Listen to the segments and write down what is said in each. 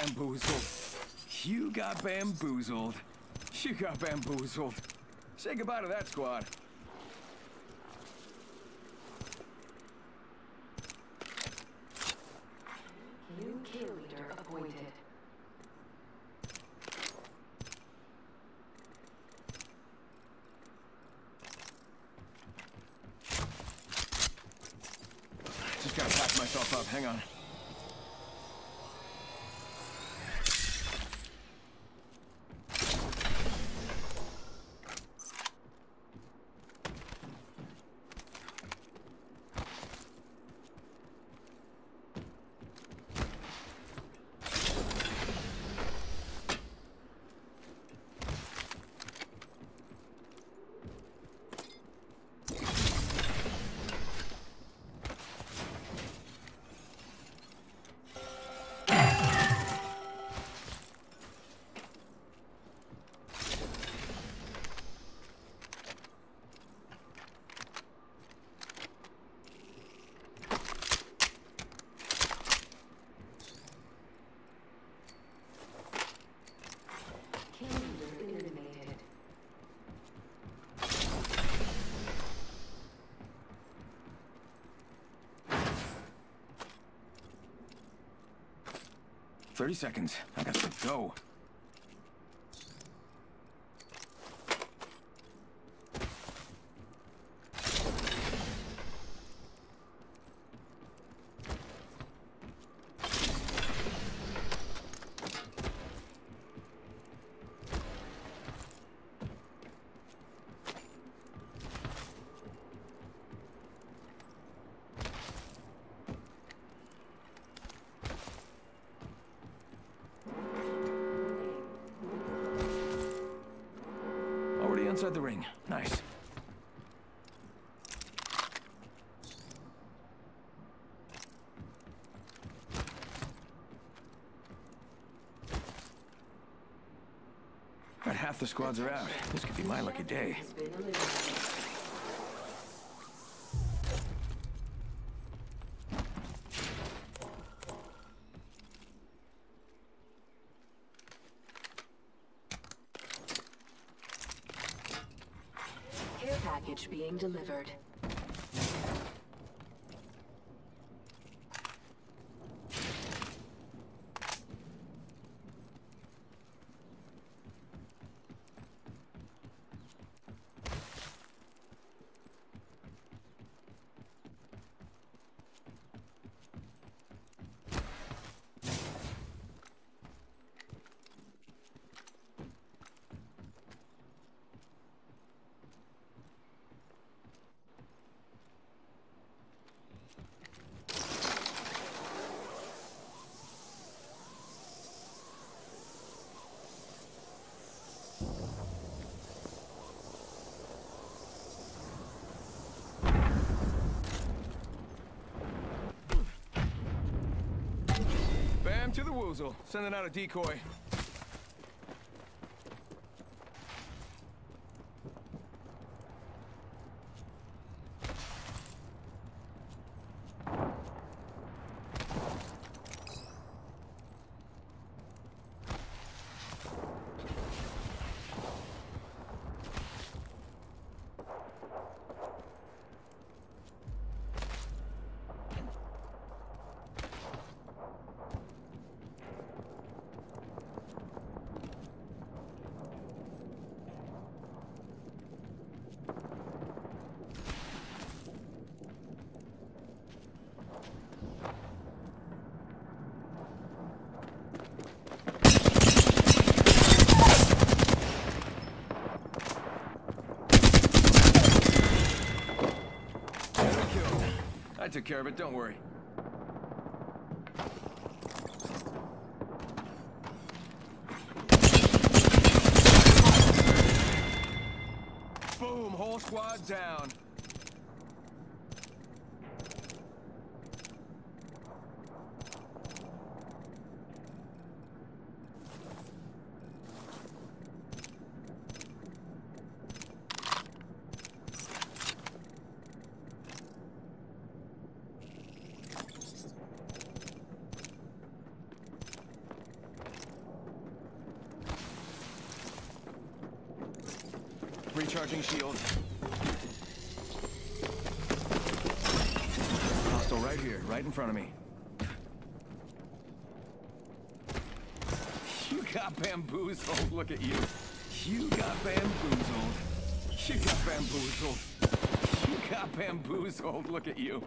bamboozled. You got bamboozled. You got bamboozled. Say goodbye to that squad. New kill leader appointed. Just gotta patch myself up. Hang on. Kill leader eliminated. "30 seconds. I got to go." Already inside the ring. Nice. About half the squads are out. This could be my lucky day. Has been eliminated. Care package being delivered. Bam to the woozle. Sending out a decoy. I took care of it, don't worry. Boom, whole squad down. Recharging shield. Hostile right here, right in front of me. You got bamboozled, look at you. You got bamboozled. You got bamboozled. You got bamboozled, look at you.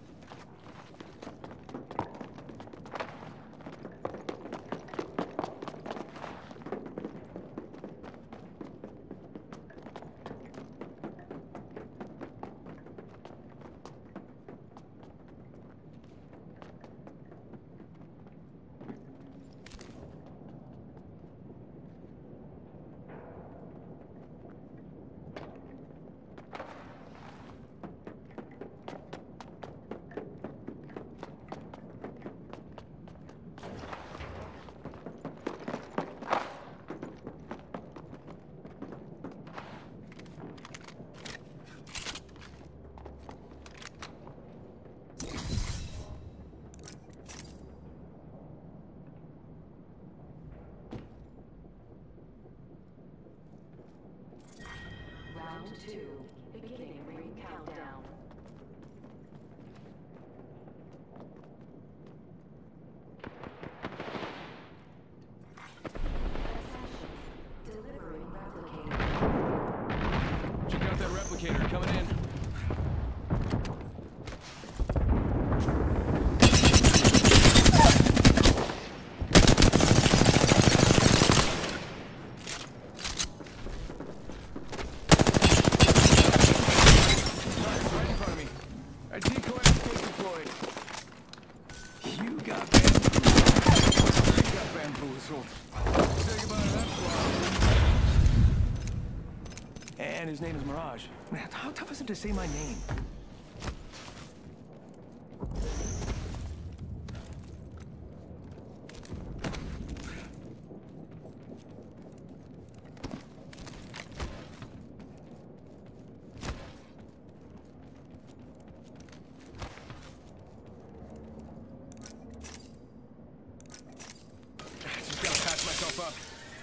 Round 2. Beginning ring countdown. Attention. Delivering replicator. Check out that replicator coming in. And his name is Mirage. Man, how tough is it to say my name? Just gotta patch myself up.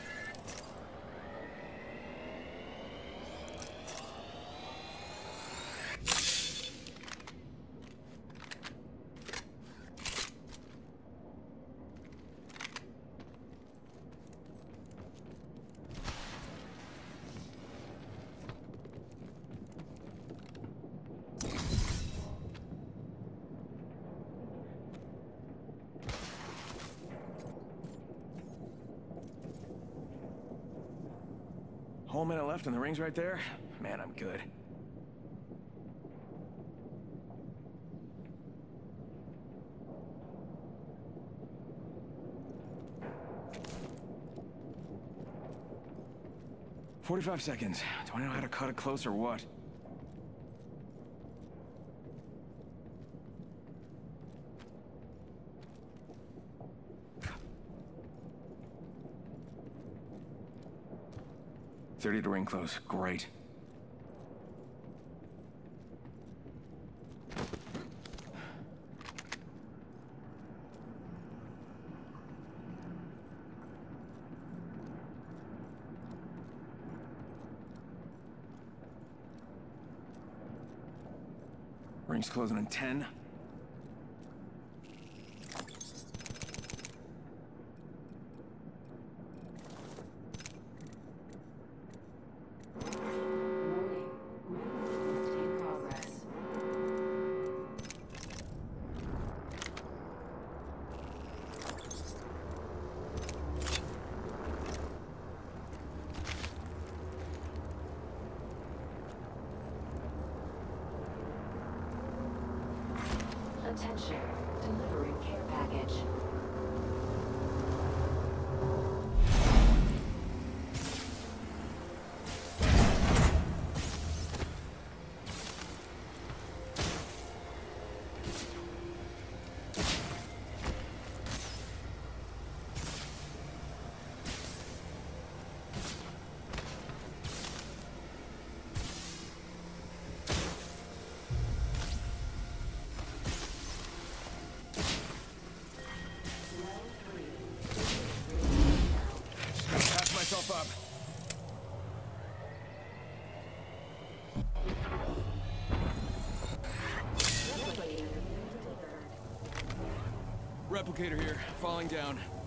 Whole minute left and the ring's right there. Man, I'm good. "45 seconds. Do I know how to cut it close or what?" "30 to ring close. Great." Ring's closing in 10. Warning. Ring in progress. Attention. Delivering care package. replicator here, falling down.